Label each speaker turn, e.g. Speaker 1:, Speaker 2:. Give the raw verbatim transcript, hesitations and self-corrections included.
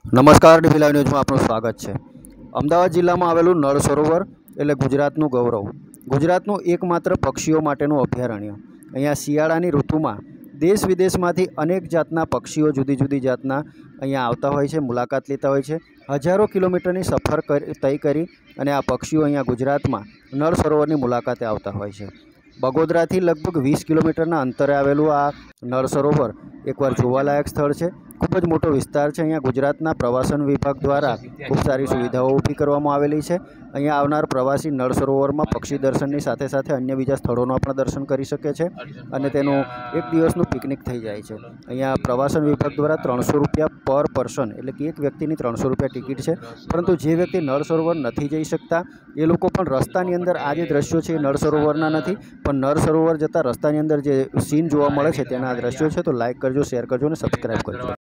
Speaker 1: નમસ્કાર, ડીવી લાઈવ ન્યૂઝમાં આપનું સ્વાગત છે। અમદાવાદ જિલ્લામાં આવેલું નળ સરોવર એટલે ગુજરાતનું ગૌરવ, ગુજરાતનું એકમાત્ર પક્ષીઓ માટેનું અભયારણ્ય। અહીંયા શિયાળાની ઋતુમાં દેશ વિદેશમાંથી અનેક જાતના પક્ષીઓ જુદી જુદી જાતના અહીંયા આવતા હોય છે, મુલાકાત લેતા હોય છે। હજારો કિલોમીટરની સફર તય કરી અને આ પક્ષીઓ અહીંયા ગુજરાતમાં નળ સરોવરની મુલાકાતે આવતા હોય છે। બગોદરાથી લગભગ વીસ કિલોમીટરના અંતરે આવેલું આ નળ સરોવર એકવાર જોવાલાયક સ્થળ છે। खूब ज मोटो विस्तार है। अँ गुजरातना प्रवासन विभाग द्वारा खूब सारी सुविधाओं ऊभी करवामां आवेली है। अँ आवनार प्रवासी नळ सरोवर में पक्षी दर्शन साथे साथे अन्य बीजा स्थलों पण दर्शन करी शके छे अने तेनो एक दिवसनुं पिकनिक थई जाय छे। अँ प्रवासन विभाग द्वारा त्रणसो रुपया पर पर्सन एटले कि एक व्यक्तिनी त्रणसो रुपया टिकिट है। परंतु जे व्यक्ति नळ सरोवर नहीं जई शकता ए लोको पण रस्तानी अंदर आ जे दृश्यो छे नळ सरोवरना नथी पण नळ सरोवर जता रस्तानी अंदर जे सीन जोवा मळे छे तेना दृश्यो छे। तो लाइक करजो, शेर करजो ने सब्सक्राइब करजो।